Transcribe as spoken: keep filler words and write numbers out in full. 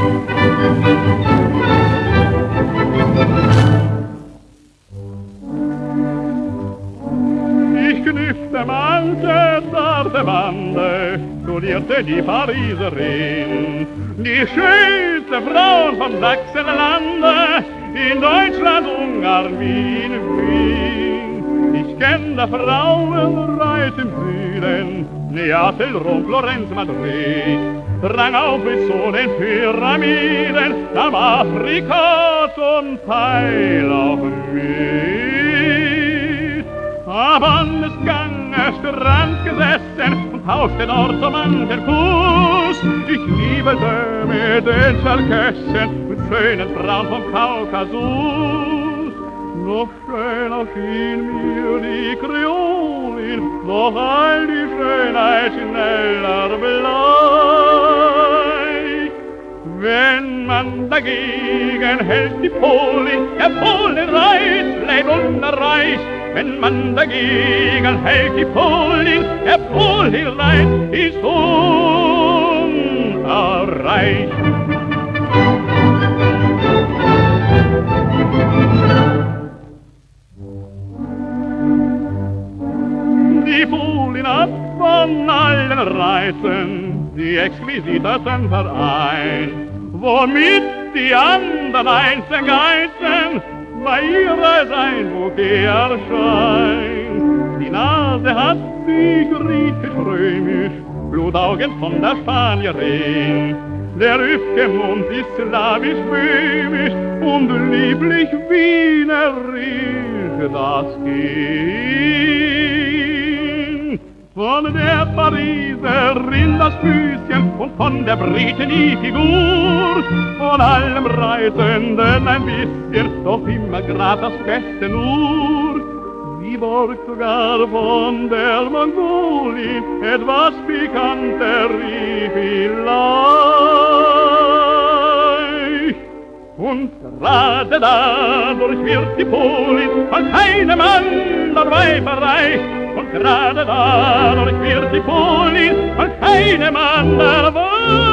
Ich knüpfte manche zarte Bande, studierte die Pariserin, die schönste Frauen vom Sachsenlande, in Deutschland, Ungarn, Wien, Wien. Ich kenn da Frauen reich im Süden, Neapel, Rom, Florenz, Madrid, drang auf bis zu den Pyramiden, am Afrika zum Teil auch mit. Am Andesgang Strand gesessen und tauschte dort so manchen Kuss. Ich liebelte mit den Tscherkessen, mit schönen Frauen vom Kaukasus. Noch schöner schien mir die Kreolin, doch all die Schönheit schneller bleich. Wenn man dagegen hält die Polin, der Polenreiz bleibt unerreicht. Wenn man dagegen hält die Polin, der Polenreiz ist unerreicht. Die Polin hat von allen Reizen die exquisitesten vereint, womit die anderen einzeln geizen, bei ihrer sein Bouquet erscheint. Die Nase hat sie griechisch-römisch, Blutaugen von der Spanierin. Der üppige Mund ist slawisch-böhmisch und lieblich wienerisch das Kind. Von der Pariserin das Füßchen und von der Britin die Figur, von allem Reisenden ein bisschen, doch immer grad das Beste nur. Sie borgt sogar von der Mongolin etwas pikanter vielleicht. Und gerade dadurch wird die Polin von keinem anderen Weib erreicht. Und gerade dadurch wird die Polin von keinem anderen Weib